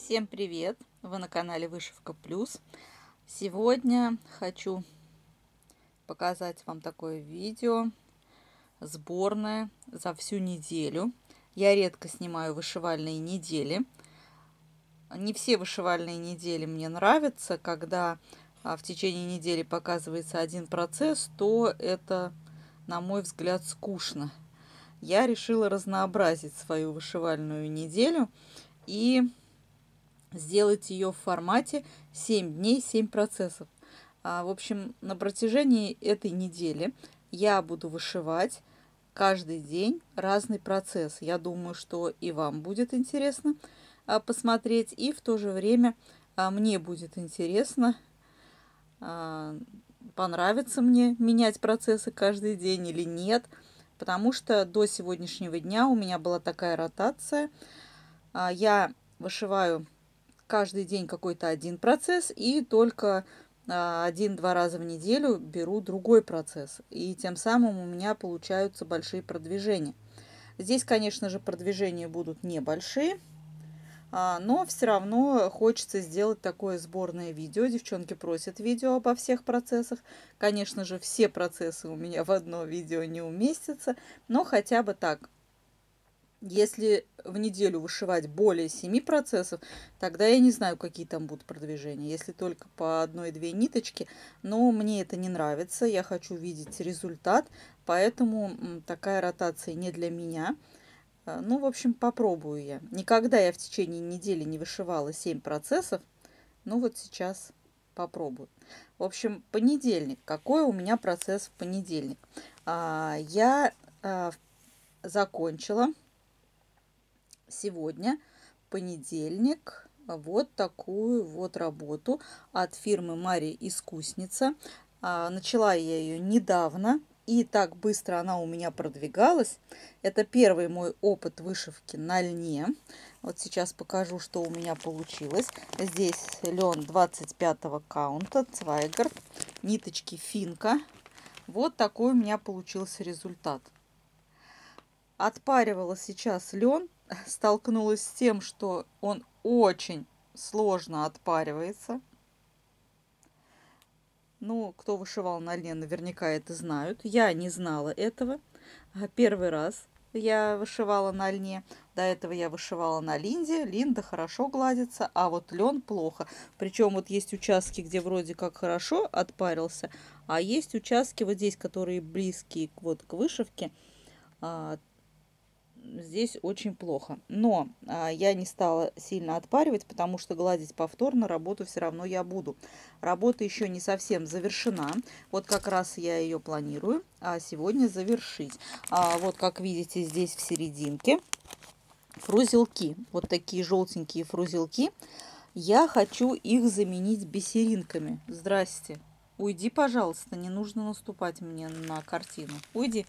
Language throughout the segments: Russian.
Всем привет! Вы на канале Вышивка Плюс. Сегодня хочу показать вам такое видео сборное за всю неделю. Я редко снимаю вышивальные недели. Не все вышивальные недели мне нравятся. Когда в течение недели показывается один процесс, то это, на мой взгляд, скучно. Я решила разнообразить свою вышивальную неделю и сделать ее в формате 7 дней, 7 процессов. В общем, на протяжении этой недели я буду вышивать каждый день разный процесс. Я думаю, что и вам будет интересно посмотреть, и в то же время мне будет интересно, понравится мне менять процессы каждый день или нет, потому что до сегодняшнего дня у меня была такая ротация. Я вышиваю каждый день какой-то один процесс и только 1-2 раза в неделю беру другой процесс. И тем самым у меня получаются большие продвижения. Здесь, конечно же, продвижения будут небольшие, но все равно хочется сделать такое сборное видео. Девчонки просят видео обо всех процессах. Конечно же, все процессы у меня в одно видео не уместятся, но хотя бы так. Если в неделю вышивать более 7 процессов, тогда я не знаю, какие там будут продвижения. Если только по 1-2 ниточки, но мне это не нравится. Я хочу видеть результат, поэтому такая ротация не для меня. Ну, в общем, попробую я. Никогда я в течение недели не вышивала 7 процессов. Ну, вот сейчас попробую. В общем, понедельник. Какой у меня процесс в понедельник? Я закончила сегодня, понедельник, вот такую вот работу от фирмы Мария Искусница. Начала я ее недавно, и так быстро она у меня продвигалась. Это первый мой опыт вышивки на льне. Вот сейчас покажу, что у меня получилось. Здесь лен 25-го каунта, Цвайгард, ниточки Финка. Вот такой у меня получился результат. Отпаривала сейчас лен. Столкнулась с тем, что он очень сложно отпаривается. Ну, кто вышивал на льне, наверняка это знают. Я не знала этого. Первый раз я вышивала на льне. До этого я вышивала на линде. Линда хорошо гладится, а вот лен плохо. Причем вот есть участки, где вроде как хорошо отпарился, а есть участки вот здесь, которые близкие вот к вышивке. Здесь очень плохо. Но я не стала сильно отпаривать, потому что гладить повторно работу все равно я буду. Работа еще не совсем завершена. Вот как раз я ее планирую сегодня завершить. Вот как видите, здесь в серединке фрузелки. Вот такие желтенькие фрузелки. Я хочу их заменить бисеринками. Здрасте. Уйди, пожалуйста, не нужно наступать мне на картину. Уйди.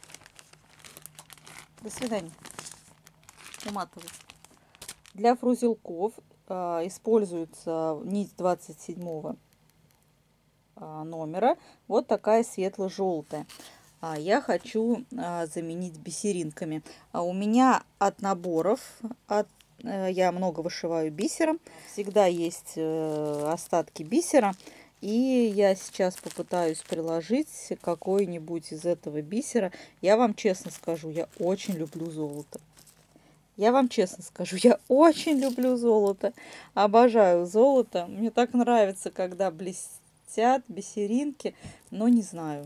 До свидания. Уматывать. Для фрузелков используется нить 27 номера. Вот такая светло-желтая. Я хочу заменить бисеринками. У меня от наборов, я много вышиваю бисером. Всегда есть остатки бисера. И я сейчас попытаюсь приложить какой-нибудь из этого бисера. Я вам честно скажу, я очень люблю золото. Я вам честно скажу, я очень люблю золото. Обожаю золото. Мне так нравится, когда блестят бисеринки. Но не знаю.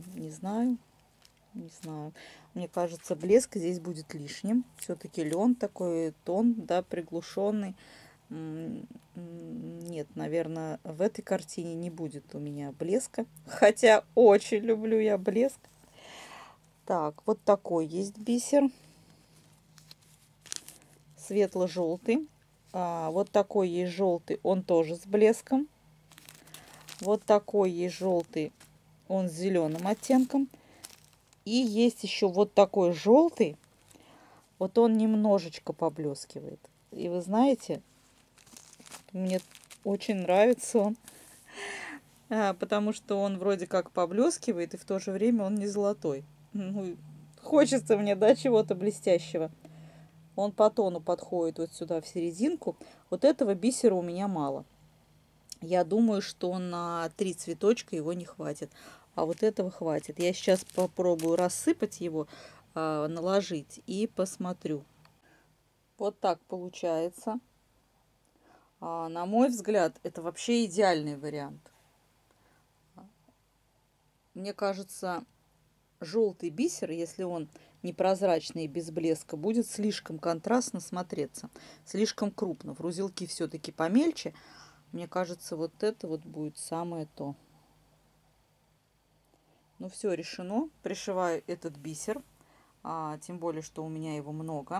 Мне кажется, блеск здесь будет лишним. Все-таки лен такой тон, да, приглушенный. Нет, наверное, в этой картине не будет у меня блеска. Хотя очень люблю я блеск. Так, вот такой есть бисер. Светло-желтый. Вот такой есть желтый, он тоже с блеском. Вот такой есть желтый, он с зеленым оттенком. И есть еще вот такой желтый. Вот он немножечко поблескивает. И вы знаете, мне очень нравится он, потому что он вроде как поблескивает, и в то же время он не золотой. Ну, хочется мне, да, чего-то блестящего. Он по тону подходит вот сюда в серединку. Вот этого бисера у меня мало. Я думаю, что на 3 цветочка его не хватит. А вот этого хватит. Я сейчас попробую рассыпать его, наложить и посмотрю. Вот так получается. На мой взгляд, это вообще идеальный вариант. Мне кажется, желтый бисер, если он непрозрачный и без блеска, будет слишком контрастно смотреться, слишком крупно. В узелки все-таки помельче. Мне кажется, вот это вот будет самое то. Ну все, решено. Пришиваю этот бисер, тем более, что у меня его много.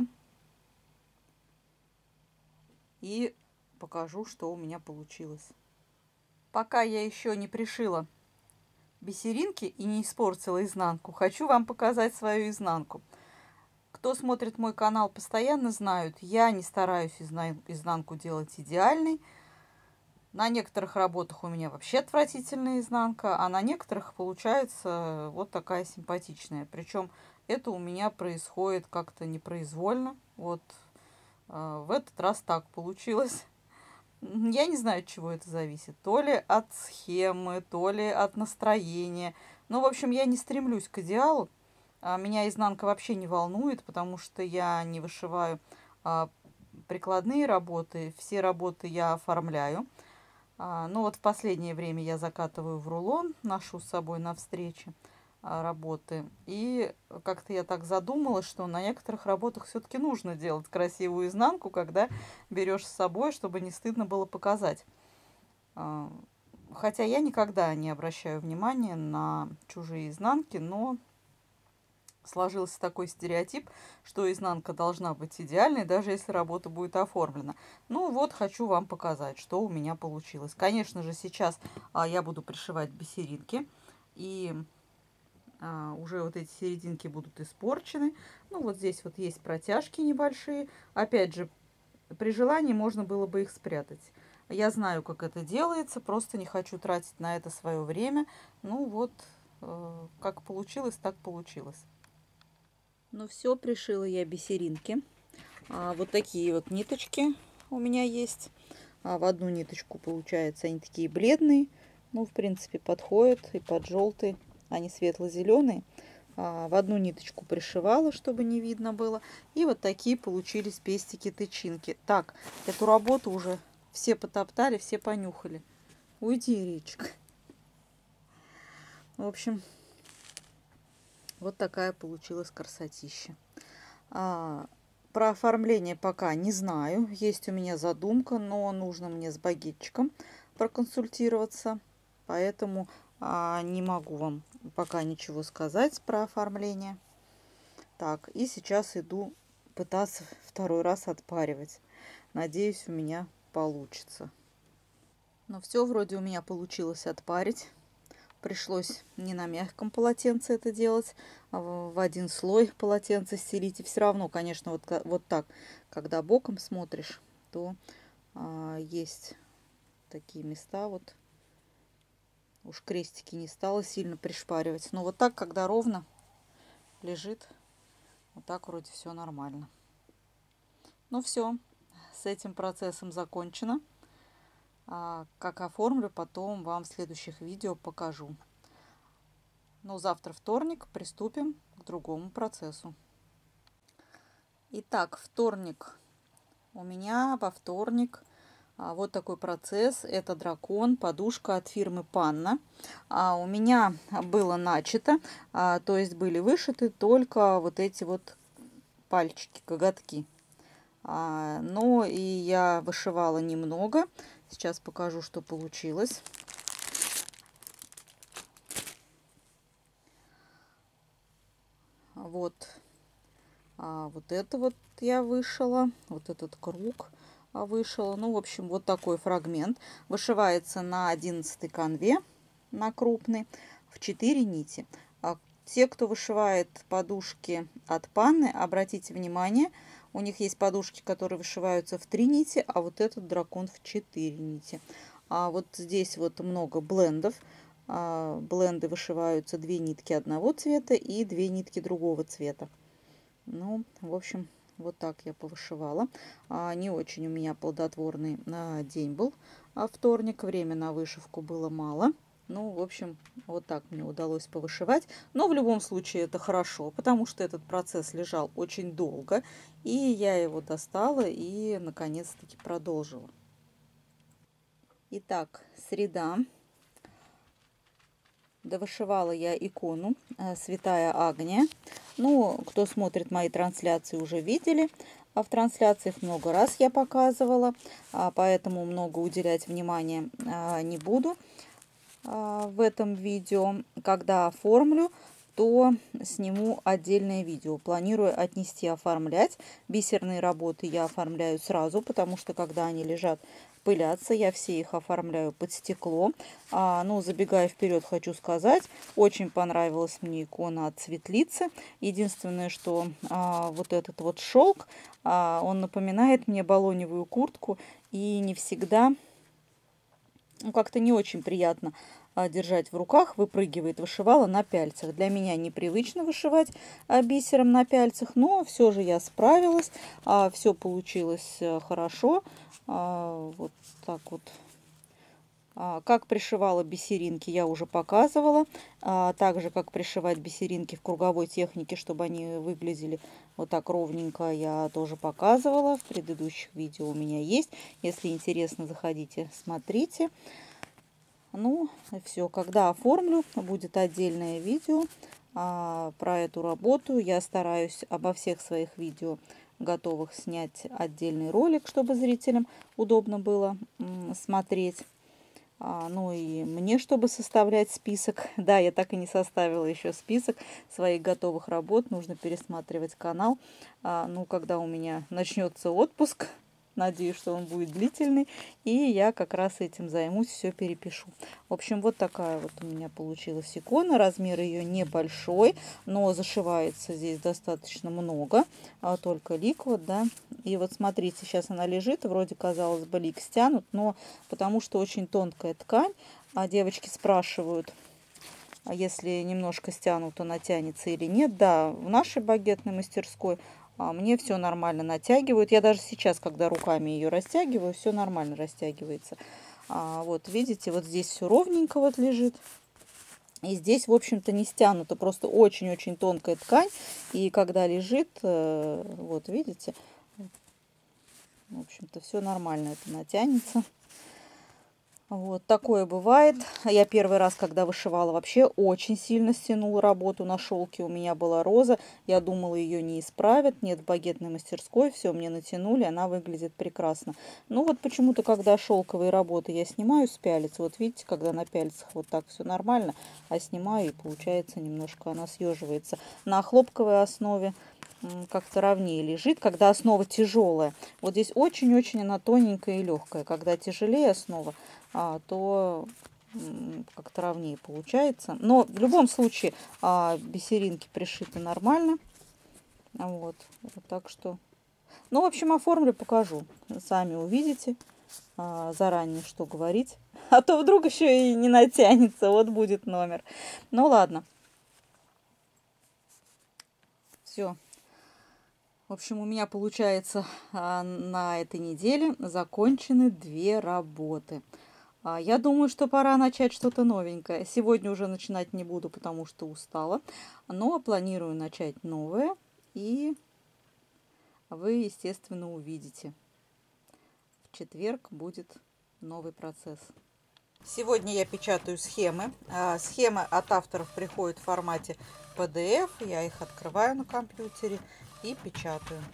И покажу, что у меня получилось. Пока я еще не пришила бисеринки и не испортила изнанку, хочу вам показать свою изнанку. Кто смотрит мой канал постоянно, знают, я не стараюсь изнанку делать идеальной. На некоторых работах у меня вообще отвратительная изнанка, а на некоторых получается вот такая симпатичная. Причем это у меня происходит как-то непроизвольно. Вот в этот раз так получилось. Я не знаю, от чего это зависит. То ли от схемы, то ли от настроения. Ну, в общем, я не стремлюсь к идеалу. Меня изнанка вообще не волнует, потому что я не вышиваю прикладные работы. Все работы я оформляю. Ну вот в последнее время я закатываю в рулон, ношу с собой на встречи работы. И как-то я так задумалась, что на некоторых работах все-таки нужно делать красивую изнанку, когда берешь с собой, чтобы не стыдно было показать. Хотя я никогда не обращаю внимания на чужие изнанки, но сложился такой стереотип, что изнанка должна быть идеальной, даже если работа будет оформлена. Ну вот, хочу вам показать, что у меня получилось. Конечно же, сейчас я буду пришивать бисеринки, и уже вот эти серединки будут испорчены. Ну вот здесь вот есть протяжки небольшие. Опять же, при желании можно было бы их спрятать. Я знаю, как это делается, просто не хочу тратить на это свое время. Ну вот, как получилось, так получилось. Ну все, пришила я бисеринки. Вот такие вот ниточки у меня есть. В одну ниточку, получается, они такие бледные. Ну, в принципе, подходят и под желтый. Они светло-зеленые. В одну ниточку пришивала, чтобы не видно было. И вот такие получились пестики-тычинки. Так, эту работу уже все потоптали, все понюхали. Уйди, Речка. В общем, вот такая получилась красотища. Про оформление пока не знаю. Есть у меня задумка, но нужно мне с багетчиком проконсультироваться. Поэтому не могу вам пока ничего сказать про оформление. Так, и сейчас иду пытаться второй раз отпаривать. Надеюсь, у меня получится. Но все вроде у меня получилось отпарить. Пришлось не на мягком полотенце это делать, а в один слой полотенца стелить. И все равно, конечно, вот так, когда боком смотришь, то есть такие места. Вот уж крестики не стала сильно пришпаривать. Но вот так, когда ровно лежит, вот так вроде все нормально. Ну все, с этим процессом закончено. Как оформлю, потом вам в следующих видео покажу. Но завтра вторник, приступим к другому процессу. Итак, вторник. У меня во вторник вот такой процесс. Это дракон, подушка от фирмы Панна. У меня было начато, то есть были вышиты только вот эти вот пальчики, коготки. Но и я вышивала немного. Сейчас покажу, что получилось. Вот. Вот это вот я вышила. Вот этот круг вышила. Ну, в общем, вот такой фрагмент. Вышивается на 11 канве, на крупный, в 4 нити. Те, кто вышивает подушки от Панны, обратите внимание, у них есть подушки, которые вышиваются в 3 нити, а вот этот дракон в 4 нити. А вот здесь вот много блендов. Бленды вышиваются 2 нитки одного цвета и 2 нитки другого цвета. Ну, в общем, Вот так я повышивала. Не очень у меня плодотворный день был, вторник. Время на вышивку было мало. Ну, в общем, вот так мне удалось повышивать. Но в любом случае это хорошо, потому что этот процесс лежал очень долго. И я его достала и наконец-таки продолжила. Итак, среда. Довышивала я икону Святая Агния. Ну, кто смотрит мои трансляции, уже видели. А в трансляциях много раз я показывала, поэтому много уделять внимания не буду в этом видео. Когда оформлю, то сниму отдельное видео. Планирую отнести оформлять. Бисерные работы я оформляю сразу, потому что когда они лежат, пылятся, я все их оформляю под стекло. Ну, забегая вперед, хочу сказать, очень понравилась мне икона от Светлицы. Единственное, что вот этот вот шелк, он напоминает мне балоневую куртку, и не всегда, ну, как-то не очень приятно держать в руках, выпрыгивает. Вышивала на пяльцах. Для меня непривычно вышивать бисером на пяльцах, но все же я справилась, все получилось хорошо. Вот так вот. Как пришивала бисеринки, я уже показывала. Также как пришивать бисеринки в круговой технике, чтобы они выглядели вот так ровненько, я тоже показывала. В предыдущих видео у меня есть. Если интересно, заходите, смотрите. Ну, все. Когда оформлю, будет отдельное видео про эту работу. Я стараюсь обо всех своих видео готовых снять отдельный ролик, чтобы зрителям удобно было смотреть. Ну и мне, чтобы составлять список. Да, я так и не составила еще список своих готовых работ. Нужно пересматривать канал. Ну, когда у меня начнется отпуск, надеюсь, что он будет длительный, и я как раз этим займусь, все перепишу. В общем, вот такая вот у меня получилась икона. Размер ее небольшой, но зашивается здесь достаточно много, только лик вот, да. И вот смотрите, сейчас она лежит, вроде, казалось бы, лик стянут, но потому что очень тонкая ткань, девочки спрашивают, если немножко стянут, то натянется или нет. Да, в нашей багетной мастерской мне все нормально натягивают. Я даже сейчас, когда руками ее растягиваю, все нормально растягивается. Вот видите, вот здесь все ровненько вот лежит. И здесь, в общем-то, не стянуто, просто очень-очень тонкая ткань. И когда лежит, вот видите, в общем-то, все нормально это натянется. Вот такое бывает. Я первый раз, когда вышивала, вообще очень сильно стянула работу на шелке. У меня была роза. Я думала, ее не исправят. Нет, в багетной мастерской все мне натянули. Она выглядит прекрасно. Ну вот почему-то, когда шелковые работы я снимаю с пялец, вот видите, когда на пяльцах вот так все нормально, а снимаю, и получается немножко она съеживается. На хлопковой основе как-то ровнее лежит, когда основа тяжелая. Вот здесь очень-очень она тоненькая и легкая. Когда тяжелее основа, то как-то ровнее получается. Но в любом случае бисеринки пришиты нормально. Вот так что... Ну, в общем, оформлю, покажу. Сами увидите заранее, что говорить. А то вдруг еще и не натянется. Вот будет номер. Ну, ладно. Все. В общем, у меня получается на этой неделе закончены 2 работы. Я думаю, что пора начать что-то новенькое. Сегодня уже начинать не буду, потому что устала. Но планирую начать новое. И вы, естественно, увидите. В четверг будет новый процесс. Сегодня я печатаю схемы. Схемы от авторов приходят в формате PDF. Я их открываю на компьютере и печатаю.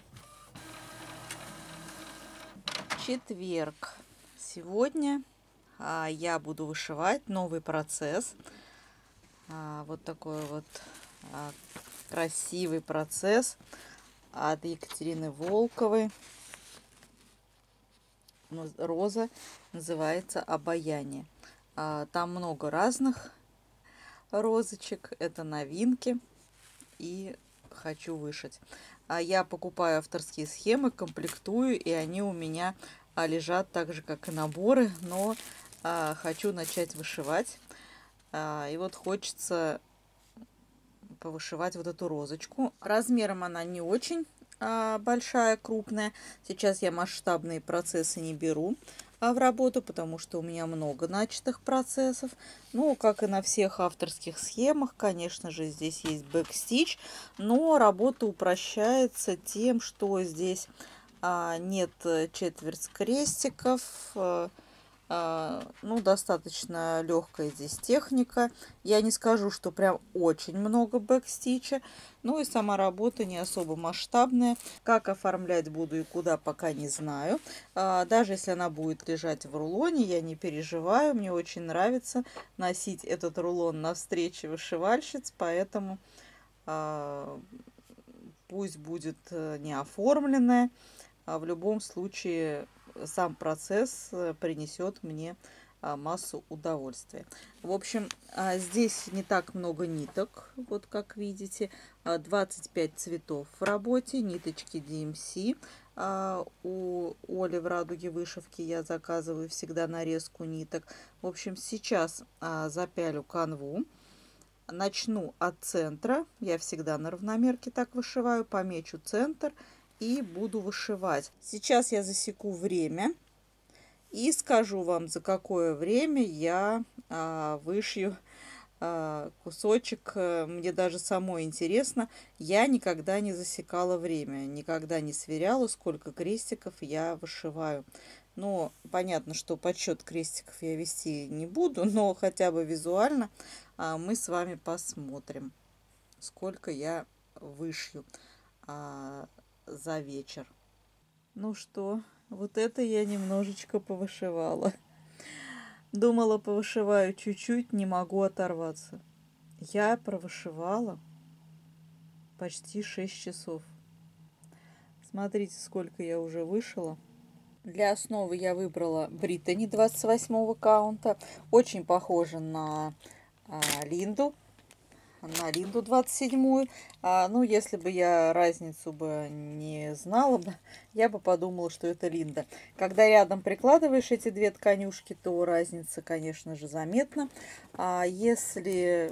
Четверг. Сегодня я буду вышивать новый процесс. Вот такой вот красивый процесс от Екатерины Волковой. Роза, называется «Обаяние». Там много разных розочек. Это новинки. И хочу вышить. Я покупаю авторские схемы, комплектую, и они у меня лежат так же, как и наборы, но хочу начать вышивать. И вот хочется повышивать вот эту розочку. Размером она не очень большая, крупная. Сейчас я масштабные процессы не беру в работу, потому что у меня много начатых процессов. Ну, как и на всех авторских схемах, конечно же, здесь есть бэкстич, но работа упрощается тем, что здесь нет четверть крестиков, ну, достаточно легкая здесь техника. Я не скажу, что прям очень много бэкстича. Ну и сама работа не особо масштабная. Как оформлять буду и куда, пока не знаю. Даже если она будет лежать в рулоне, я не переживаю. Мне очень нравится носить этот рулон на встрече вышивальщиц, поэтому пусть будет не оформленная. В любом случае сам процесс принесет мне массу удовольствия. В общем, здесь не так много ниток, вот как видите, 25 цветов в работе, ниточки DMC. У Оли в Радуге вышивки я заказываю всегда нарезку ниток. В общем, сейчас запялю канву. Начну от центра, я всегда на равномерке так вышиваю, помечу центр и буду вышивать. Сейчас я засеку время и скажу вам, за какое время я вышью кусочек. Мне даже самой интересно. Я никогда не засекала время, никогда не сверяла, сколько крестиков я вышиваю. Но понятно, что подсчет крестиков я вести не буду, но хотя бы визуально мы с вами посмотрим, сколько я вышью за вечер. Ну что, вот это я немножечко повышивала. Думала, повышиваю чуть-чуть, не могу оторваться. Я провышивала почти 6 часов. Смотрите, сколько я уже вышила. Для основы я выбрала Британи 28 каунта. Очень похоже на Линду. На Линду 27-ю. Ну, если бы я разницу бы не знала бы, я бы подумала, что это Линда. Когда рядом прикладываешь эти две тканюшки, то разница, конечно же, заметна. Если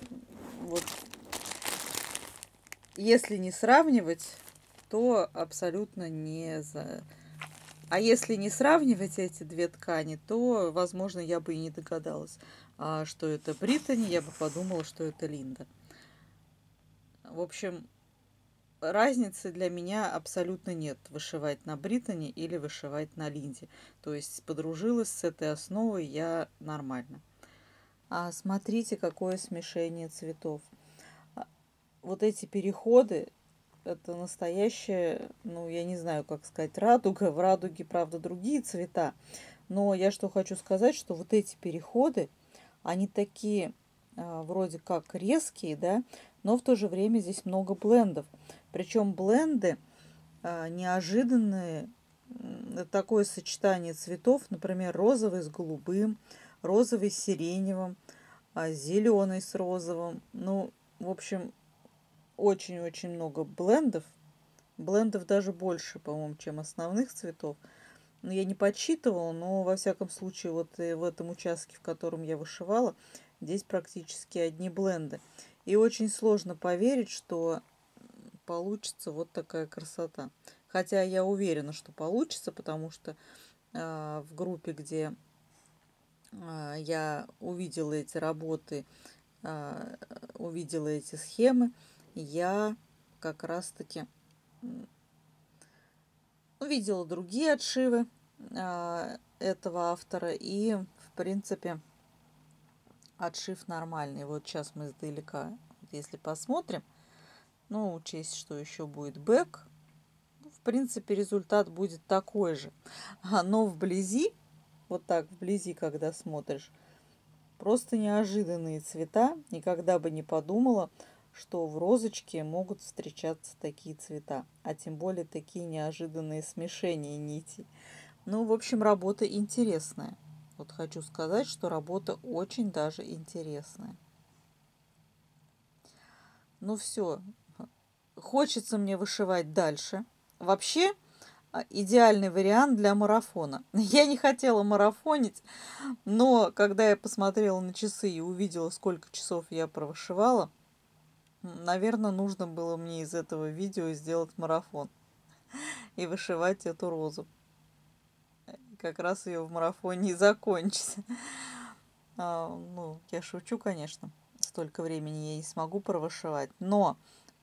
не сравнивать, то абсолютно не за... А если не сравнивать эти две ткани, то, возможно, я бы и не догадалась, что это Британи, я бы подумала, что это Линда. В общем, разницы для меня абсолютно нет, вышивать на Британи или вышивать на Линде. То есть подружилась с этой основой я нормально. Смотрите, какое смешение цветов. Вот эти переходы, это настоящая, ну, я не знаю, как сказать, радуга. В радуге, правда, другие цвета. Но я что хочу сказать, что вот эти переходы, они такие вроде как резкие, да, но в то же время здесь много блендов. Причем бленды неожиданные. Такое сочетание цветов, например, розовый с голубым, розовый с сиреневым, зеленый с розовым. Ну, в общем, очень-очень много блендов. Блендов даже больше, по-моему, чем основных цветов. Но я не подсчитывала, но во всяком случае вот в этом участке, в котором я вышивала, здесь практически одни бленды. И очень сложно поверить, что получится вот такая красота. Хотя я уверена, что получится, потому что в группе, где я увидела эти работы, увидела эти схемы, я как раз-таки увидела другие отшивы этого автора, и, в принципе, отшив нормальный. Вот сейчас мы издалека, если посмотрим, ну, учесть, что еще будет бэк, в принципе, результат будет такой же. Но вблизи, вот так вблизи, когда смотришь, просто неожиданные цвета. Никогда бы не подумала, что в розочке могут встречаться такие цвета, а тем более такие неожиданные смешения нитей. Ну, в общем, работа интересная. Вот хочу сказать, что работа очень даже интересная. Ну все, хочется мне вышивать дальше. Вообще, идеальный вариант для марафона. Я не хотела марафонить, но когда я посмотрела на часы и увидела, сколько часов я провышивала, наверное, нужно было мне из этого видео сделать марафон. и вышивать эту розу. Как раз ее в марафоне и закончить. Ну, я шучу, конечно. Столько времени я не смогу провышивать. Но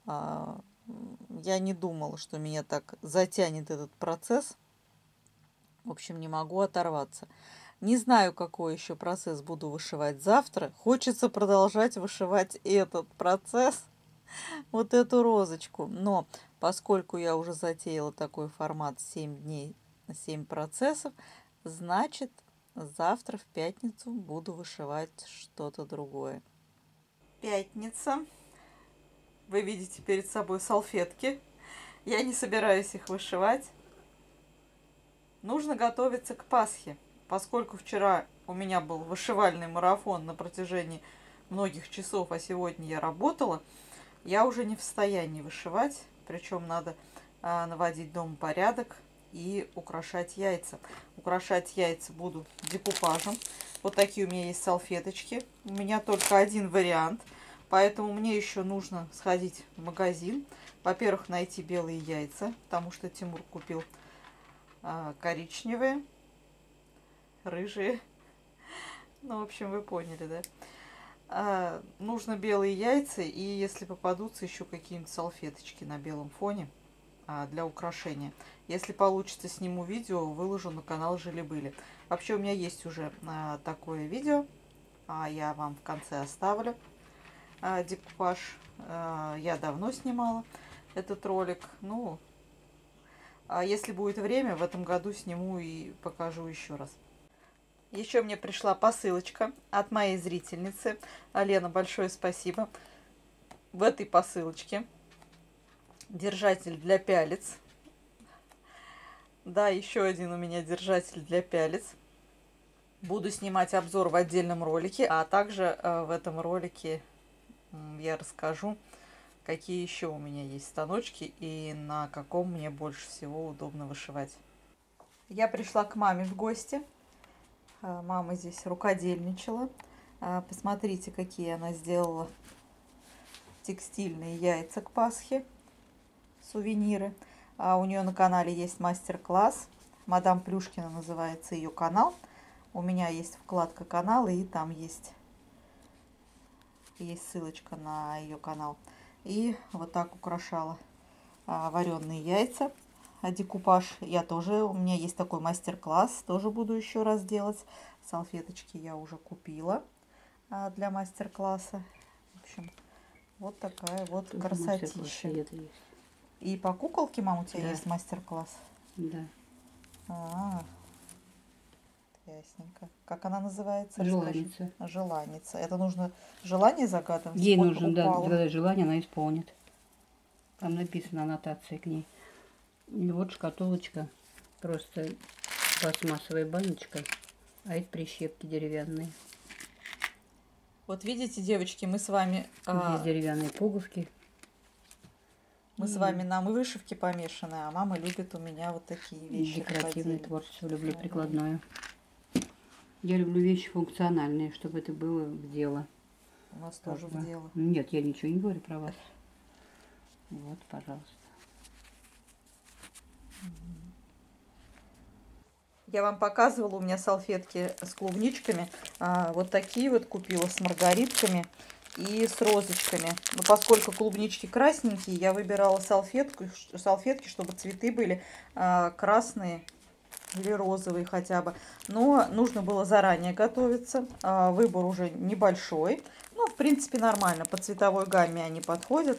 я не думала, что меня так затянет этот процесс. В общем, не могу оторваться. Не знаю, какой еще процесс буду вышивать завтра. Хочется продолжать вышивать этот процесс, вот эту розочку. Но поскольку я уже затеяла такой формат 7 дней, 7 процессов, значит, завтра в пятницу буду вышивать что-то другое. Пятница. Вы видите перед собой салфетки. Я не собираюсь их вышивать. Нужно готовиться к Пасхе. Поскольку вчера у меня был вышивальный марафон на протяжении многих часов, а сегодня я работала, я уже не в состоянии вышивать. Причем надо наводить дома порядок и украшать яйца. Украшать яйца буду декупажем. Вот такие у меня есть салфеточки. У меня только один вариант, поэтому мне еще нужно сходить в магазин. Во-первых, найти белые яйца, потому что Тимур купил коричневые, рыжие. Ну, в общем, вы поняли, да? Нужно белые яйца и, если попадутся, еще какие-нибудь салфеточки на белом фоне для украшения. Если получится, сниму видео, выложу на канал Жили-были. Вообще у меня есть уже такое видео, я вам в конце оставлю декупаж. Я давно снимала этот ролик. Ну, если будет время, в этом году сниму и покажу еще раз. Еще мне пришла посылочка от моей зрительницы. Лена, большое спасибо. В этой посылочке держатель для пялец. Да, еще один у меня держатель для пялец. Буду снимать обзор в отдельном ролике, а также в этом ролике я расскажу, какие еще у меня есть станочки и на каком мне больше всего удобно вышивать. Я пришла к маме в гости. Мама здесь рукодельничала. Посмотрите, какие она сделала текстильные яйца к Пасхе. Сувениры. У нее на канале есть мастер-класс. Мадам Плюшкина называется ее канал. У меня есть вкладка канала, и там есть ссылочка на ее канал. И вот так украшала вареные яйца. Декупаж я тоже, у меня есть такой мастер-класс, тоже буду еще раз делать. Салфеточки я уже купила для мастер-класса. В общем, вот такая вот тоже красотища. И по куколке, мам, у тебя есть мастер-класс? Да. Ясненько. Как она называется? Желаница. Желаница. Это нужно желание загадывать? Ей нужно, да, загадать желание, она исполнит. Там написана аннотация к ней. И вот шкатулочка, просто пластмассовая баночка, а это прищепки деревянные. Вот видите, девочки, мы с вами... Здесь деревянные пуговки. Мы с вами на вышивке помешаны, а мама любит у меня вот такие вещи. Декоративное творчество, люблю прикладное. Я люблю вещи функциональные, чтобы это было в дело. У вас тоже в дело. Нет, я ничего не говорю про вас. Вот, пожалуйста. Я вам показывала, у меня салфетки с клубничками. Вот такие вот купила с маргаритками и с розочками. Но поскольку клубнички красненькие, я выбирала салфетки, чтобы цветы были красные или розовые хотя бы. Но нужно было заранее готовиться. Выбор уже небольшой. Ну, в принципе, нормально. По цветовой гамме они подходят.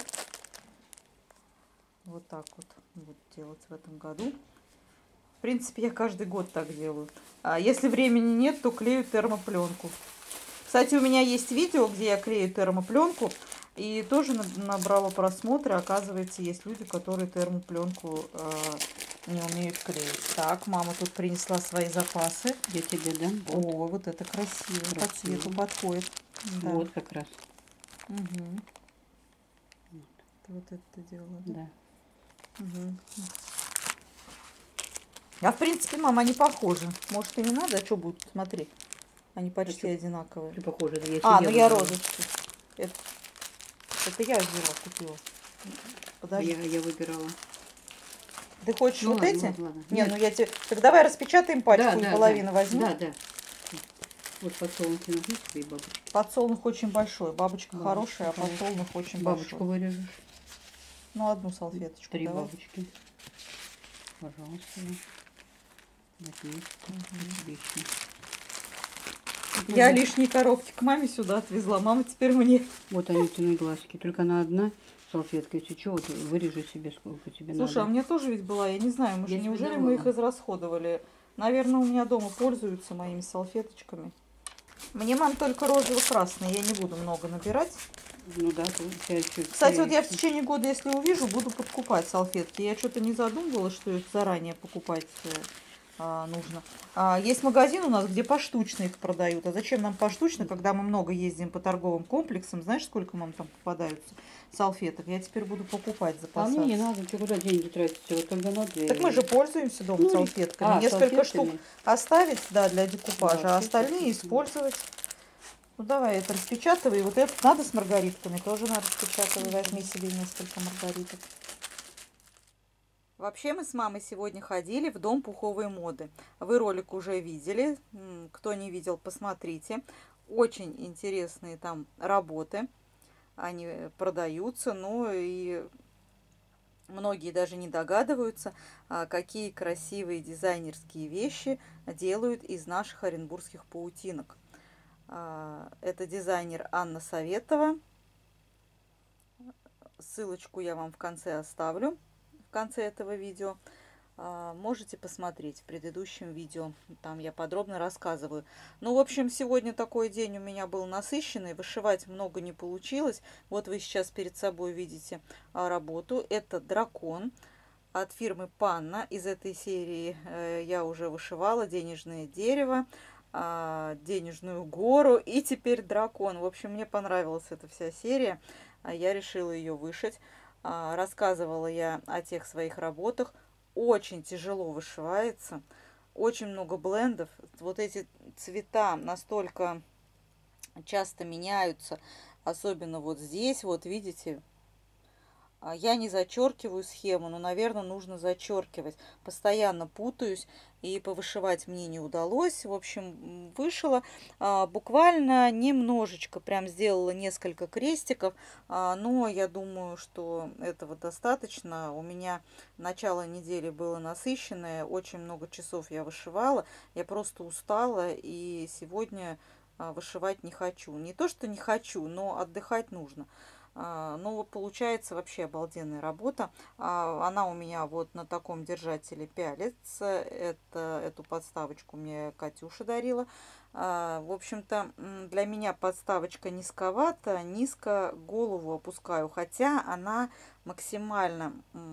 Вот так вот буду делать в этом году. В принципе, я каждый год так делаю. Если времени нет, то клею термопленку. Кстати, у меня есть видео, где я клею термопленку. И тоже набрала просмотры. Оказывается, есть люди, которые термопленку не умеют клеить. Так, мама тут принесла свои запасы. Я тебе дам. Вот. О, вот это красиво. По цвету подходит. Да. Вот как раз. Угу. Вот это делала. Да. Угу. А в принципе, мама, они похожи. Может, и не надо, а что будет? Смотри. Они почти одинаковые. Ты похожа, это ну я розочки. Это я взяла, купила. Подожди. Я выбирала. Ты хочешь Ну вот ладно, эти? ладно, ладно. Не, Нет. ну я тебе... Так давай распечатаем пачку и половину возьмем. Да, да. Вот подсолнухи нужны тебе и бабочки. Подсолнух очень большой. Бабочка Бабочка хорошая, а хорошая. подсолнух очень Бабочку большой. вырежешь. Ну, одну салфеточку 3 давай. бабочки. Пожалуйста. Отлично. Отлично. Я лишние коробки к маме сюда отвезла. Мама теперь мне. Вот Анютины глазки. Только на одна салфетка. Если что, вот вырежи себе, сколько тебе надо. Слушай, а мне тоже ведь была, я не знаю, Я тебе неужели давала. мы их израсходовали? Наверное, у меня дома пользуются моими салфеточками. Мне, мам, только розово-красные, я не буду много набирать. Ну да, получается. Кстати, вот я в течение года, если увижу, буду подкупать салфетки. Я что-то не задумывалась, что их заранее покупать нужно. Есть магазин у нас, где поштучно их продают. А зачем нам поштучно, когда мы много ездим по торговым комплексам? Знаешь, сколько нам там попадаются салфеток? Я теперь буду покупать, А запасаться. мне не надо, что куда деньги тратить, вот только на 2. Так мы же пользуемся дома салфетками. Несколько штук оставить, да, для декупажа, Да, а остальные использовать. Ну давай, это распечатывай. Вот этот надо с маргаритками, тоже надо распечатывать. Возьми себе несколько маргариток. Вообще мы с мамой сегодня ходили в дом пуховой моды. Вы ролик уже видели. Кто не видел, посмотрите. Очень интересные там работы. Они продаются, ну и многие даже не догадываются, какие красивые дизайнерские вещи делают из наших оренбургских паутинок. Это дизайнер Анна Советова. Ссылочку я вам в конце оставлю, в конце этого видео. Можете посмотреть в предыдущем видео, там я подробно рассказываю. Ну, в общем, сегодня такой день у меня был насыщенный, вышивать много не получилось. Вот вы сейчас перед собой видите работу. Это дракон от фирмы Панна. Из этой серии я уже вышивала денежное дерево, денежную гору и теперь дракон. В общем, мне понравилась эта вся серия. Я решила ее вышить. Рассказывала я о тех своих работах. Очень тяжело вышивается. Очень много блендов. Вот эти цвета настолько часто меняются. Особенно вот здесь, вот видите. Я не зачеркиваю схему, но, наверное, нужно зачеркивать. Постоянно путаюсь, и повышивать мне не удалось. В общем, вышила буквально немножечко, прям сделала несколько крестиков, но я думаю, что этого достаточно. У меня начало недели было насыщенное, очень много часов я вышивала, я просто устала, и сегодня вышивать не хочу. Не то, что не хочу, но отдыхать нужно. Ну, вот получается вообще обалденная работа. Она у меня вот на таком держателе пялится. Эту подставочку мне Катюша дарила. В общем-то, для меня подставочка низковата. Низко голову опускаю, хотя она максимально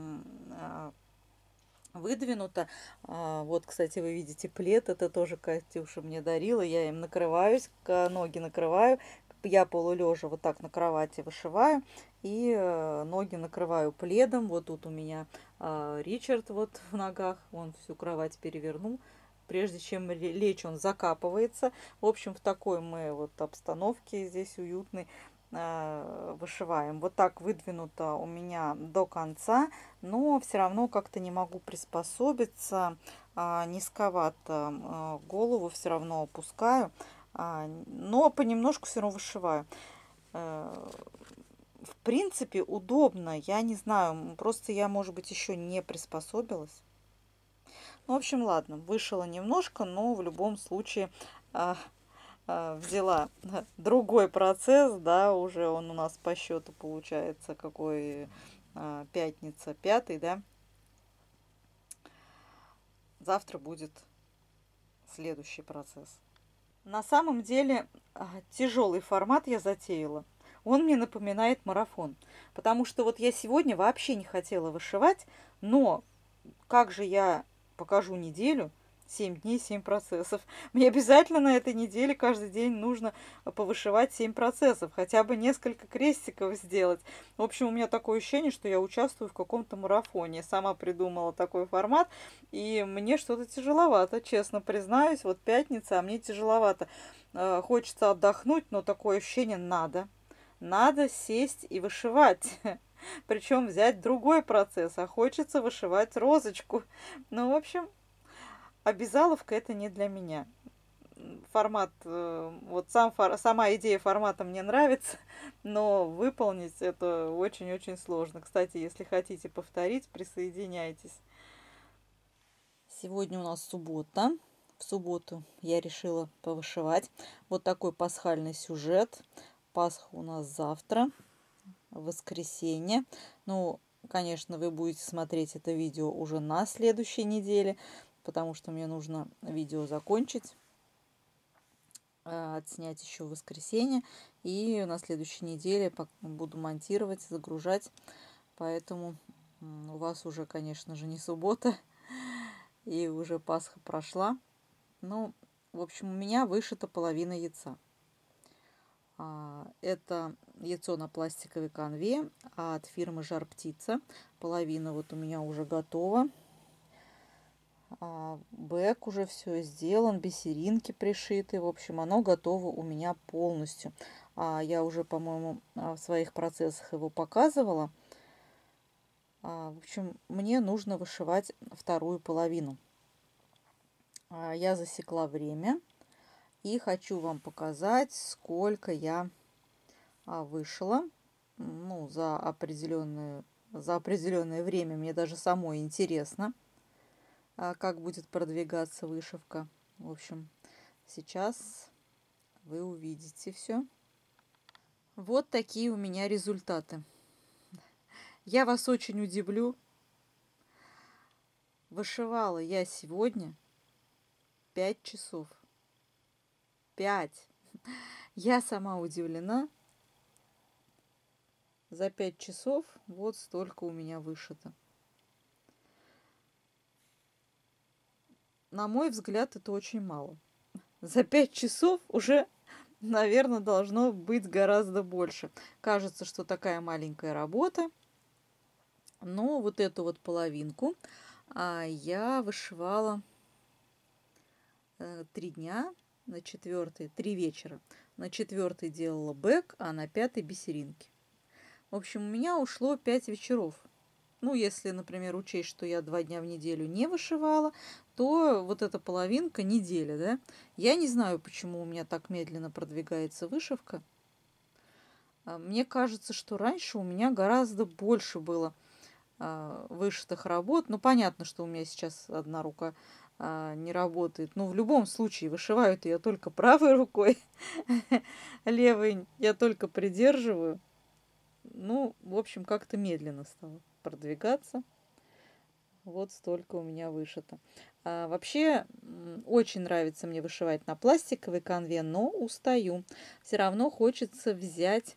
выдвинута. Вот, кстати, вы видите плед. Это тоже Катюша мне дарила. Я им накрываюсь, ноги накрываю. Я полулежа вот так на кровати вышиваю и ноги накрываю пледом. Вот тут у меня Ричард вот в ногах, он всю кровать перевернул. Прежде чем лечь, он закапывается. В общем, в такой мы вот обстановке здесь уютной вышиваем. Вот так выдвинуто у меня до конца, но все равно как-то не могу приспособиться. Низковато голову все равно опускаю. Но понемножку все равно вышиваю. В принципе, удобно. Я не знаю, просто я, может быть, еще не приспособилась. Ну, в общем, ладно, вышила немножко, но в любом случае взяла другой процесс, да, уже он у нас по счету получается какой пятница, 5, да. Завтра будет следующий процесс. На самом деле тяжелый формат я затеяла. Он мне напоминает марафон. Потому что вот я сегодня вообще не хотела вышивать, но как же я покажу неделю, 7 дней, 7 процессов. Мне обязательно на этой неделе каждый день нужно повышивать 7 процессов, хотя бы несколько крестиков сделать. В общем, у меня такое ощущение, что я участвую в каком-то марафоне. Сама придумала такой формат, и мне что-то тяжеловато, честно признаюсь. Вот пятница, а мне тяжеловато. Хочется отдохнуть, но такое ощущение надо. Надо сесть и вышивать. Причем взять другой процесс, а хочется вышивать розочку. Ну, в общем, обязаловка это не для меня. Формат, вот сама идея формата мне нравится, но выполнить это очень-очень сложно. Кстати, если хотите повторить, присоединяйтесь. Сегодня у нас суббота. В субботу я решила повышивать. Вот такой пасхальный сюжет. Пасха у нас завтра, воскресенье. Ну, конечно, вы будете смотреть это видео уже на следующей неделе, потому что мне нужно видео закончить, отснять еще в воскресенье. И на следующей неделе буду монтировать, загружать. Поэтому у вас уже, конечно же, не суббота. И уже Пасха прошла. Ну, в общем, у меня вышита половина яйца. Это яйцо на пластиковой канве от фирмы Жар Птица. Половина вот у меня уже готова. Бэк уже все сделан, бисеринки пришиты. В общем, оно готово у меня полностью. Я уже, по-моему, в своих процессах его показывала. В общем, мне нужно вышивать вторую половину. Я засекла время и хочу вам показать, сколько я вышила. Ну, за определенное время. Мне даже самой интересно, как будет продвигаться вышивка. В общем, сейчас вы увидите все. Вот такие у меня результаты. Я вас очень удивлю. Вышивала я сегодня 5 часов. 5. Я сама удивлена. За 5 часов вот столько у меня вышито. На мой взгляд, это очень мало. За 5 часов уже, наверное, должно быть гораздо больше. Кажется, что такая маленькая работа. Но вот эту вот половинку я вышивала 3 дня, на 4-й 3 вечера. На 4-й делала бэк, а на 5-й бисеринки. В общем, у меня ушло 5 вечеров. Ну, если, например, учесть, что я 2 дня в неделю не вышивала, то вот эта половинка неделя, да? Я не знаю, почему у меня так медленно продвигается вышивка. Мне кажется, что раньше у меня гораздо больше было вышитых работ. Ну, понятно, что у меня сейчас одна рука не работает. Но в любом случае вышиваю-то я только правой рукой. Левой я только придерживаю. Ну, в общем, как-то медленно стало продвигаться. Вот столько у меня вышито. Вообще, очень нравится мне вышивать на пластиковой канве, но устаю. Все равно хочется взять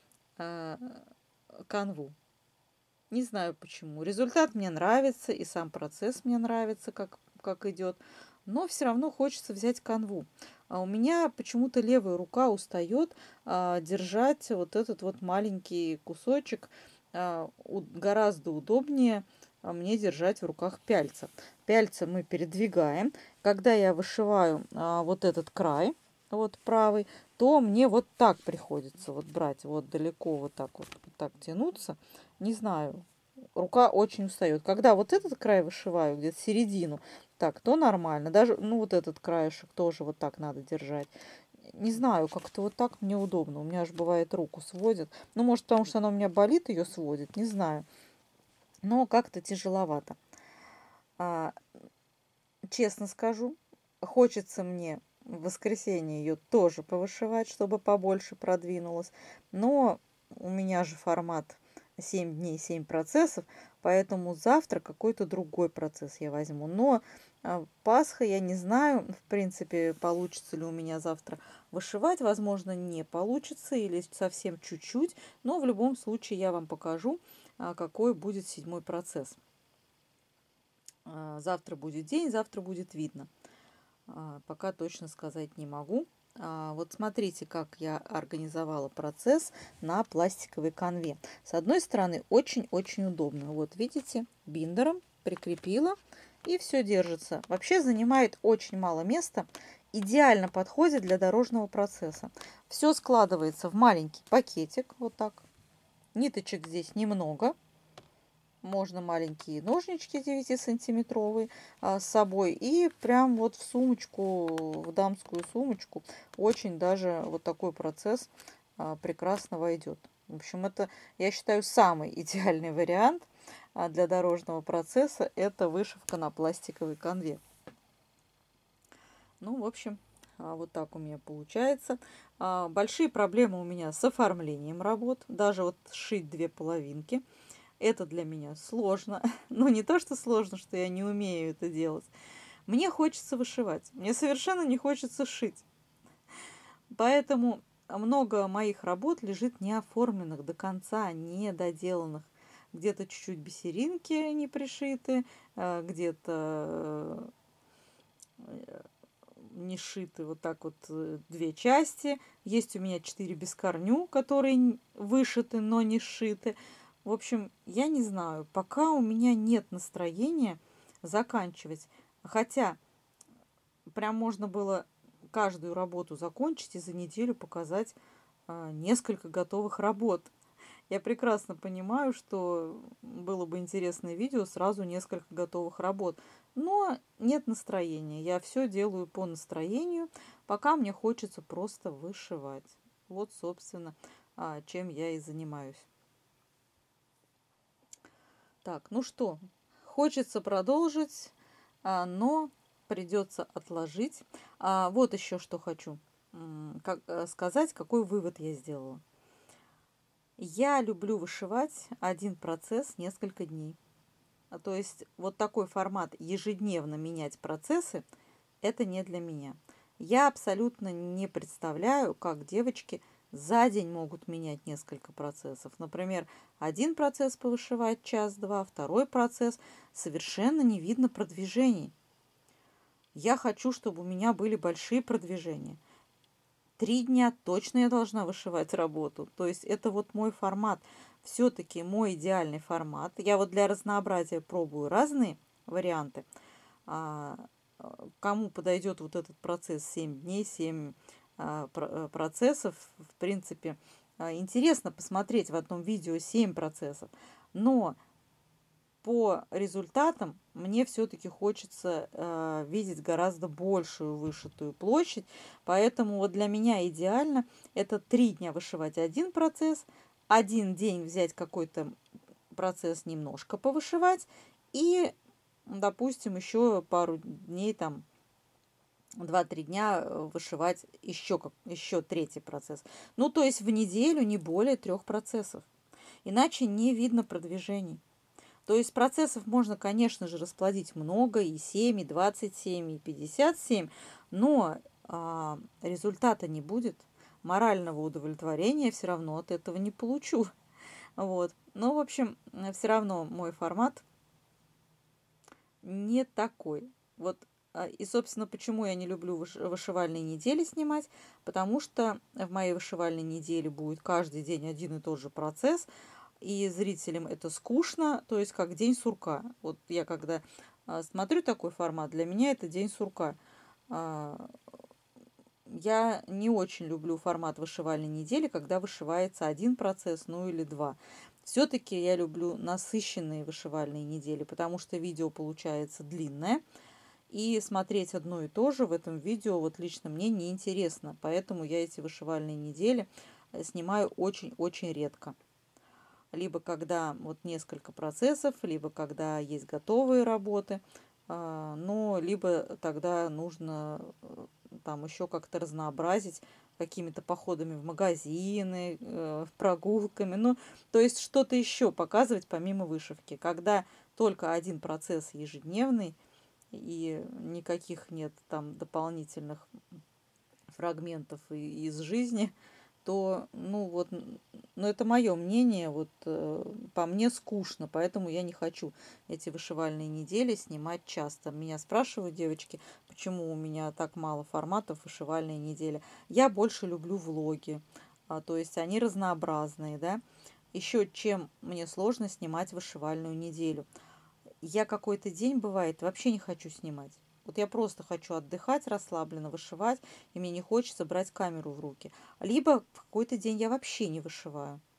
канву. Не знаю почему. Результат мне нравится, и сам процесс мне нравится, как идет. Но все равно хочется взять канву. А у меня почему-то левая рука устает держать вот этот вот маленький кусочек. Гораздо удобнее мне держать в руках пяльца. Пяльца мы передвигаем. Когда я вышиваю вот этот край, вот правый, то мне вот так приходится вот брать, вот далеко вот так тянуться. Не знаю, рука очень устает. Когда вот этот край вышиваю, где-то середину, так, то нормально. Даже, ну, вот этот краешек тоже вот так надо держать. Не знаю, как-то вот так мне удобно. У меня аж бывает руку сводит. Ну, может, потому что она у меня болит, ее сводит, не знаю. Но как-то тяжеловато. Честно скажу, хочется мне в воскресенье ее тоже повышивать, чтобы побольше продвинулась. Но у меня же формат 7 дней, 7 процессов, поэтому завтра какой-то другой процесс я возьму. Но Пасха, я не знаю, в принципе, получится ли у меня завтра вышивать. Возможно, не получится или совсем чуть-чуть, но в любом случае я вам покажу, какой будет 7-й процесс. Завтра будет день, завтра будет видно. Пока точно сказать не могу. Вот смотрите, как я организовала процесс на пластиковой канве. С одной стороны, очень-очень удобно. Вот видите, биндером прикрепила, и все держится. Вообще занимает очень мало места. Идеально подходит для дорожного процесса. Все складывается в маленький пакетик, вот так. Ниточек здесь немного. Можно маленькие ножнички 9-сантиметровые с собой. И прям вот в сумочку, в дамскую сумочку, очень даже вот такой процесс прекрасно войдет. В общем, это, я считаю, самый идеальный вариант для дорожного процесса. Это вышивка на пластиковой канве. Ну, в общем, вот так у меня получается. Большие проблемы у меня с оформлением работ. Даже вот сшить 2 половинки. Это для меня сложно. Но не то, что сложно, что я не умею это делать. Мне хочется вышивать. Мне совершенно не хочется шить. Поэтому много моих работ лежит неоформленных до конца, недоделанных. Где-то чуть-чуть бисеринки не пришиты, где-то не шиты вот так вот 2 части. Есть у меня 4 бескорню, которые вышиты, но не сшиты. В общем, я не знаю, пока у меня нет настроения заканчивать. Хотя прям можно было каждую работу закончить и за неделю показать несколько готовых работ. Я прекрасно понимаю, что было бы интересное видео, сразу несколько готовых работ. Но нет настроения. Я все делаю по настроению, пока мне хочется просто вышивать. Вот, собственно, чем я и занимаюсь. Так, ну что, хочется продолжить, но придется отложить. Вот еще что хочу сказать, какой вывод я сделала. Я люблю вышивать один процесс несколько дней. То есть вот такой формат ежедневно менять процессы, это не для меня. Я абсолютно не представляю, как девочки за день могут менять несколько процессов. Например, один процесс повышивать час-два, второй процесс, совершенно не видно продвижений. Я хочу, чтобы у меня были большие продвижения. 3 дня точно я должна вышивать работу. То есть это вот мой формат. Все-таки мой идеальный формат. Я вот для разнообразия пробую разные варианты. Кому подойдет вот этот процесс 7 дней, 7 процессов. В принципе, интересно посмотреть в одном видео 7 процессов. Но по результатам мне все-таки хочется видеть гораздо большую вышитую площадь. Поэтому вот для меня идеально это 3 дня вышивать один процесс, один день взять какой-то процесс немножко повышивать и, допустим, еще пару дней, там 2-3 дня вышивать еще третий процесс. Ну, то есть в неделю не более 3 процессов. Иначе не видно продвижений. То есть процессов можно, конечно же, расплодить много, и 7, и 27, и 57, но результата не будет. Морального удовлетворения все равно от этого не получу. Вот. Но, в общем, все равно мой формат не такой. Вот. И, собственно, почему я не люблю вышивальные недели снимать, потому что в моей вышивальной неделе будет каждый день один и тот же процесс, и зрителям это скучно, то есть как день сурка. Вот я когда смотрю такой формат, для меня это день сурка. Я не очень люблю формат вышивальной недели, когда вышивается один процесс, ну или два. Все-таки я люблю насыщенные вышивальные недели, потому что видео получается длинное, и смотреть одно и то же в этом видео вот лично мне неинтересно. Поэтому я эти вышивальные недели снимаю очень-очень редко. Либо когда вот несколько процессов, либо когда есть готовые работы, но либо тогда нужно там еще как-то разнообразить какими-то походами в магазины, прогулками, ну, то есть что-то еще показывать помимо вышивки. Когда только один процесс ежедневный и никаких нет там дополнительных фрагментов из жизни, то, ну вот, ну это мое мнение, вот по мне скучно, поэтому я не хочу эти вышивальные недели снимать часто. Меня спрашивают девочки, почему у меня так мало форматов вышивальные недели. Я больше люблю влоги, то есть они разнообразные, да. Еще чем мне сложно снимать вышивальную неделю. Я какой-то день, бывает, вообще не хочу снимать. Вот я просто хочу отдыхать, расслабленно вышивать, и мне не хочется брать камеру в руки. Либо в какой-то день я вообще не вышиваю.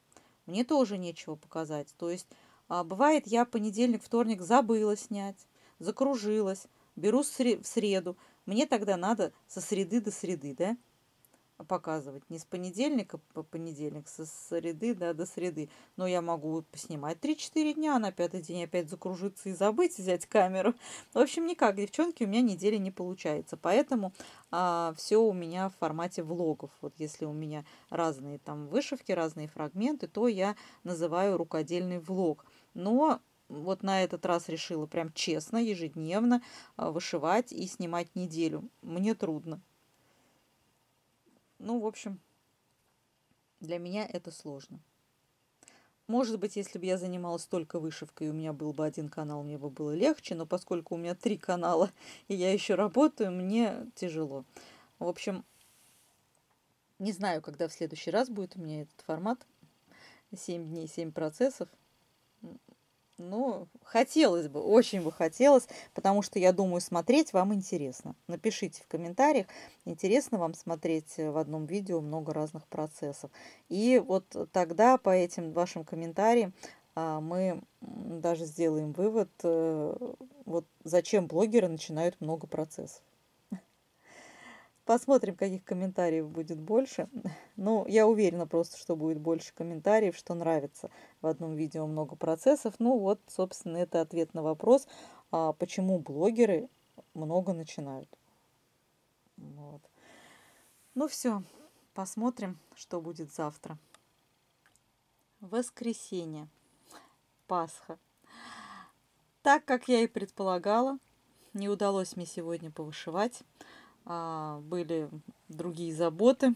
мне тоже нечего показать. То есть бывает, я понедельник, вторник забыла снять, закружилась, беру в среду. Мне тогда надо со среды до среды, да, показывать. Не с понедельника по понедельник, со среды, да, до среды. Но я могу поснимать 3-4 дня, на 5-й день опять закружиться и забыть взять камеру. В общем, никак, девчонки, у меня недели не получается. Поэтому все у меня в формате влогов. Вот если у меня разные там вышивки, разные фрагменты, то я называю рукодельный влог. Но вот на этот раз решила прям честно, ежедневно вышивать и снимать неделю. Мне трудно. Ну, в общем, для меня это сложно. Может быть, если бы я занималась только вышивкой, и у меня был бы один канал, мне бы было легче, но поскольку у меня 3 канала, и я еще работаю, мне тяжело. В общем, не знаю, когда в следующий раз будет у меня этот формат. 7 дней, 7 процессов. Ну, хотелось бы, очень бы хотелось, потому что, я думаю, смотреть вам интересно. Напишите в комментариях, интересно вам смотреть в одном видео много разных процессов. И вот тогда по этим вашим комментариям мы даже сделаем вывод, вот зачем блогеры начинают много процессов. Посмотрим, каких комментариев будет больше. Ну, я уверена просто, что будет больше комментариев, что нравится в одном видео много процессов. Ну, вот, собственно, это ответ на вопрос, почему блогеры много начинают. Вот. Ну, все. Посмотрим, что будет завтра. Воскресенье. Пасха. Так, как я и предполагала, не удалось мне сегодня повышивать. Были другие заботы,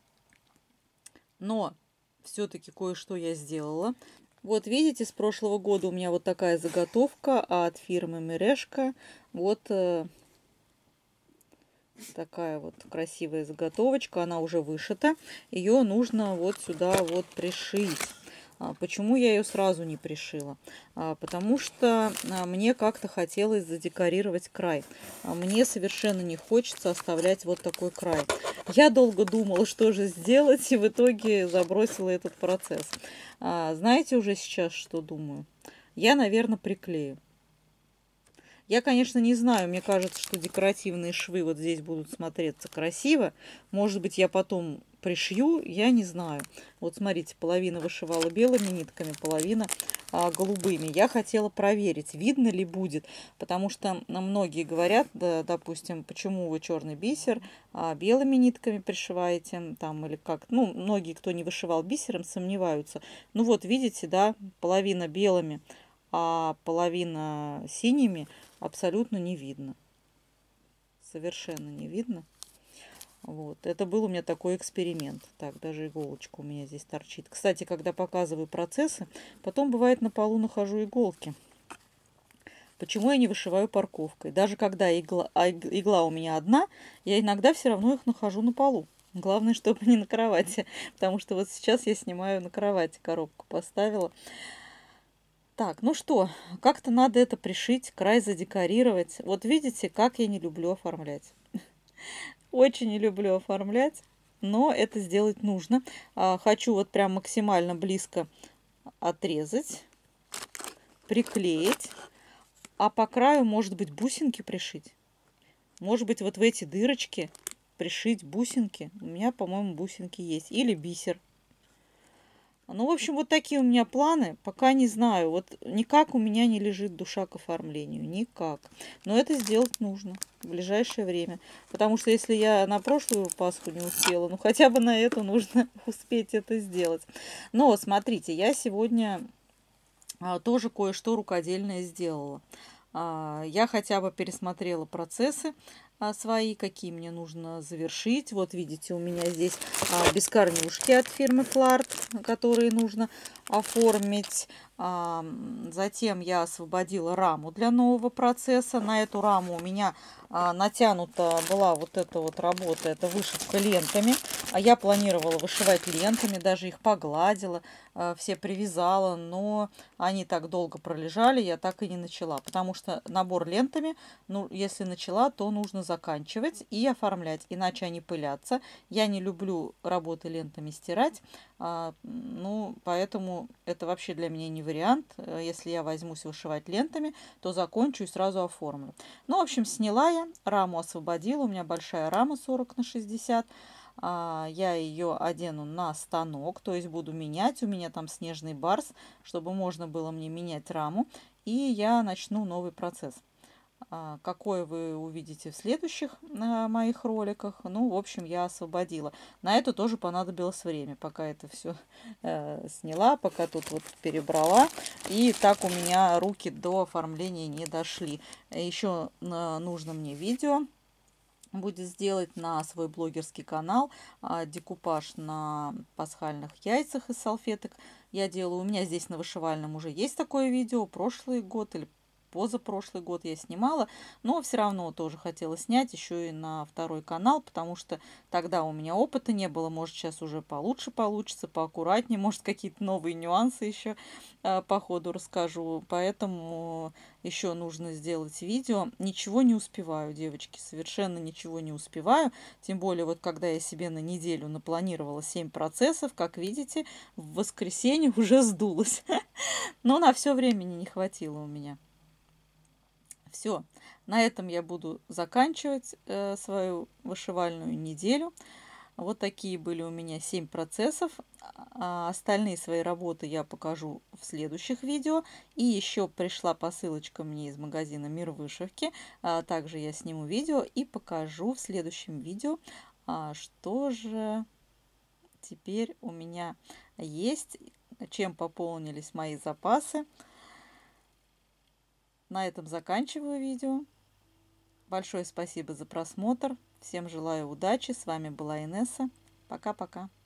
но все-таки кое-что я сделала. Вот видите, с прошлого года у меня вот такая заготовка от фирмы Мережка. Вот такая вот красивая заготовочка, она уже вышита. Ее нужно вот сюда вот пришить. Почему я ее сразу не пришила? Потому что мне как-то хотелось задекорировать край. Мне совершенно не хочется оставлять вот такой край. Я долго думала, что же сделать, и в итоге забросила этот процесс. Знаете уже сейчас, что думаю? Я, наверное, приклею. Я, конечно, не знаю, мне кажется, что декоративные швы вот здесь будут смотреться красиво. Может быть, я потом пришью, я не знаю. Вот смотрите, половина вышивала белыми нитками, половина голубыми. Я хотела проверить, видно ли будет, потому что многие говорят, да, допустим, почему вы черный бисер белыми нитками пришиваете, там, или как. Ну, многие, кто не вышивал бисером, сомневаются. Ну вот, видите, да, половина белыми, а половина синими абсолютно не видно. Совершенно не видно. Вот. Это был у меня такой эксперимент. Так, даже иголочка у меня здесь торчит. Кстати, когда показываю процессы, потом бывает на полу нахожу иголки. Почему я не вышиваю парковкой? Даже когда игла у меня одна, я иногда все равно их нахожу на полу. Главное, чтобы не на кровати. Потому что вот сейчас я снимаю на кровати, коробку поставила. Так, ну что, как-то надо это пришить, край задекорировать. Вот видите, как я не люблю оформлять. Очень не люблю оформлять, но это сделать нужно. Хочу вот прям максимально близко отрезать, приклеить, а по краю, может быть, бусинки пришить. Может быть, вот в эти дырочки пришить бусинки. У меня, по-моему, бусинки есть. Или бисер. Ну, в общем, вот такие у меня планы. Пока не знаю. Вот никак у меня не лежит душа к оформлению. Никак. Но это сделать нужно в ближайшее время. Потому что если я на прошлую Пасху не успела, ну, хотя бы на эту нужно успеть это сделать. Но, смотрите, я сегодня тоже кое-что рукодельное сделала. Я хотя бы пересмотрела процессы свои, какие мне нужно завершить. Вот видите, у меня здесь бескорнюшки от фирмы Фларт, которые нужно оформить. Затем я освободила раму для нового процесса. На эту раму у меня натянута была вот эта вот работа, это вышивка лентами. А я планировала вышивать лентами, даже их погладила, все привязала, но они так долго пролежали, я так и не начала. Потому что набор лентами, ну, если начала, то нужно заканчивать и оформлять, иначе они пылятся. Я не люблю работы лентами стирать, ну, поэтому это вообще для меня не вариант. Если я возьмусь вышивать лентами, то закончу и сразу оформлю. Ну, в общем, сняла я, раму освободила, у меня большая рама 40 на 60. Я ее одену на станок, то есть буду менять. У меня там снежный барс, чтобы можно было мне менять раму. И я начну новый процесс. Какой вы увидите в следующих моих роликах. Ну, в общем, я освободила. На это тоже понадобилось время, пока это все сняла, пока тут вот перебрала. И так у меня руки до оформления не дошли. Еще нужно мне видео будет сделать на свой блогерский канал декупаж на пасхальных яйцах из салфеток. Я делаю, у меня здесь на вышивальном уже есть такое видео, прошлый год или позапрошлый год я снимала, но все равно тоже хотела снять еще и на второй канал, потому что тогда у меня опыта не было, может сейчас уже получше получится, поаккуратнее, может какие-то новые нюансы еще по ходу расскажу, поэтому еще нужно сделать видео. Ничего не успеваю, девочки, совершенно ничего не успеваю, тем более вот когда я себе на неделю напланировала 7 процессов, как видите, в воскресенье уже сдулась, но на все времени не хватило у меня. Все, на этом я буду заканчивать свою вышивальную неделю. Вот такие были у меня 7 процессов. Остальные свои работы я покажу в следующих видео. И еще пришла посылочка мне из магазина Мир Вышивки. Также я сниму видео и покажу в следующем видео, что же теперь у меня есть, чем пополнились мои запасы. На этом заканчиваю видео. Большое спасибо за просмотр. Всем желаю удачи. С вами была Инесса. Пока-пока.